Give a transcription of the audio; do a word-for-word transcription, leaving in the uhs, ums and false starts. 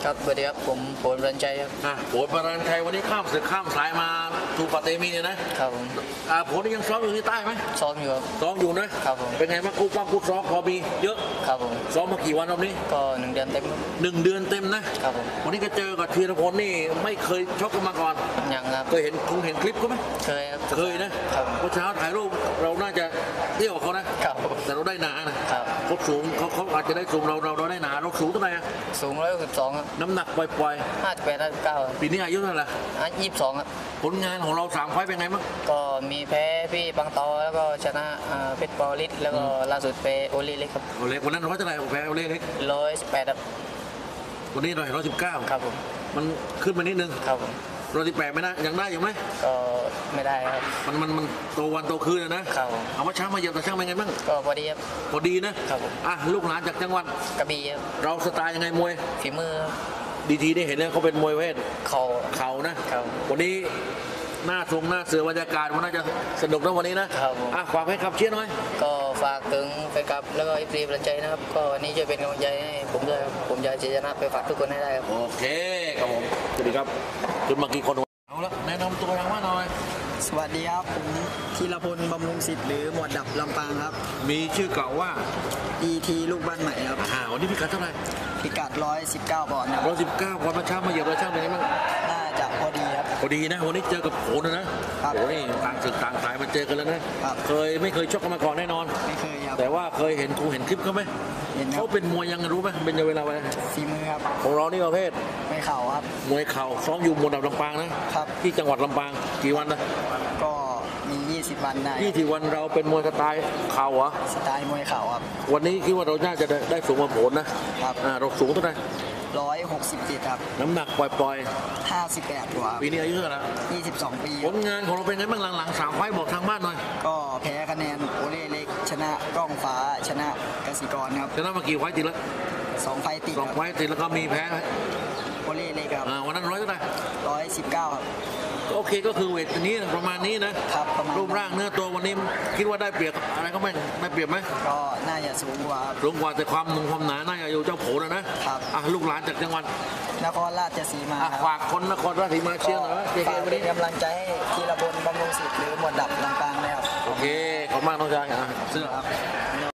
ครับสวัสดีครับผมโผล่บรันใจครับอ่ะโผล่บรันชัยวันนี้ข้ามศึกข้ามสายมาถูกปาเตมีเนี่ยนะครับผมอ่าโผล่นี่ยังซ้อมอยู่ที่ใต้ไหมซ้อมอยู่ครับซ้อมอยู่นะครับผมเป็นไงบ้างกูปั้มกูซ้อมพอมีเยอะครับผมซ้อมมากี่วันรอบนี้ก็หนึ่งเดือนเต็มหนึ่งเดือนเต็มนะครับผมวันนี้ก็เจอกับธีรพลนี่ไม่เคยชกกันมาก่อนยังครับเคยเห็นคงเห็นคลิปเขาไหมเคยครับเคยนะครับเมื่อเช้าถ่ายรูปเราน่าจะเที่ยวกับเขานะครับแต่เราได้หนานะครับเขาสูงเขาเขาอาจจะได้สูงเราเราเราได้หนาเราสูงเท่าไหร่อะสูงร้อยหกสิบสองครับน้ำหนักปล่อยห้าสิบแปดห้าสิบเก้าๆปีนี้อายุเท่าไหร่อ่ะยี่สิบสองครับผลงานของเราสามไฟต์เป็นไงบ้างก็มีแพ้พี่ปังตอแล้วก็ชนะเพชรปอลิสแล้วก็ล่าสุดไปโอลิเล็กครับโอเล็กวันนั้นร้อยเท่าไหร่แพ้โอเล็กเล็กร้อยสิบแปดครับวันนี้ร้อยร้อยสิบเก้าครับผมมันขึ้นมานิดนึงครับผมร้อยสิบแปดไม่ได้ยังได้อยู่ไหมก็ไม่ได้ครับมันมันมันโตวันโตคืนนะครับเอาว่าช้างมาเหยียบแต่ช่างเป็นไงบ้างก็พอดีครับพอดีนะครับผมอ่ะลูกหลานจากจังหวัดกระบี่ครับเราสไตล์ยังไงมวยฝีมือดีทีได้เห็นเลยเขาเป็นมวยเวทเข่าเข่านะครับวันนี้หน้าทรงหน้าเสือบรรยากาศมันน่าจะสนุกนะวันนี้นะครับอ่ะฝากให้ขับเชียร์หน่อยก็ฝากถึงแฟนคลับแล้วก็ไอ้ปรีบรันใจนะครับก็วันนี้จะเป็นกำลังใจให้ผมด้วยครับผมจะชนะไปฝากทุกคนให้ได้ครับโอเคครับผมสวัสดีครับจุดมากี่คนเอาละแนะนำตัวอย่างว่าหน่อยสวัสดีครับผมธีรพลบำรุงศิษย์หรือหมวดดับลำปางครับมีชื่อเก่าว่าอี ที ลูกบ้านใหม่ครับอ่าวันนี้พิกัดเท่าไหร่พิกัดร้อยสิบเก้าปอนด์ครับร้อยสิบเก้าปอนด์มาช้ามาเหยียบเราช่างเป็นไงบ้างน่าจะพอดีครับพอดีนะวันนี้เจอกับโผล่นะโอ้ยต่างศึกต่างสายมาเจอกันแล้วนะเคยไม่เคยชกกันมาก่อนแน่นอนไม่เคยครับแต่ว่าเคยเห็นครูเห็นคลิปเขาไหมเขาเป็นมวยยังรู้ไหมเป็นเวลาไปฝีมือครับของเรานี่ประเภทมวยเข่าครับมวยเข่าซ้อมอยู่หมวดดับลำปางนะครับที่จังหวัดลำปางกี่วันนะก็มียี่สิบวันได้ยี่สิบวันเราเป็นมวยสไตล์เข่าเหรอสไตล์มวยเข่าครับวันนี้คิดว่าเราน่าจะได้สูงกว่าโผล่นะครับอ่าเราสูงเท่าไหร่ร้อยหกสิบเจ็ดครับน้ำหนักปล่อยๆห้าสิบแปดกว่าปีนี้อายุเท่าไหร่ยี่สิบสองปีผลงานของเราเป็นไงบ้างหลังๆสามไฟต์บอกทางบ้านหน่อยก็แพ้คะแนนโอเล่เล็กชนะกล้องฟ้าชนะกสิกรครับชนะมากี่ไฟต์ติดแล้วสองไฟต์ติดสองไฟต์ติดแล้วก็มีแพ้ไหมโอเล่เล็กครับอ่าวันนั้นร้อยเท่าไหร่ร้อยสิบเก้าครับโอเคก็คือเวทนี้ประมาณนี้นะครับรูปร่างเนื้อตัววันนี้คิดว่าได้เปรียบอะไรก็ไม่ได้เปรียบไหมก็น่าจะสูงกว่าสูงกว่าแต่ความนุ่มความหนาน่าจะอยู่เจ้าโผล่นะครับอ่ะลูกหลานจากจังหวัดนครราชสีมาฝากคนนครราชสีมาเชียร์หน่อยฝากเป็นกำลังใจให้ธีรพลบำรุงศิษย์หรือหมวดดับลำปางนะครับโอเคขอบคุณมากน้องชายอ่ะเสื้อครับ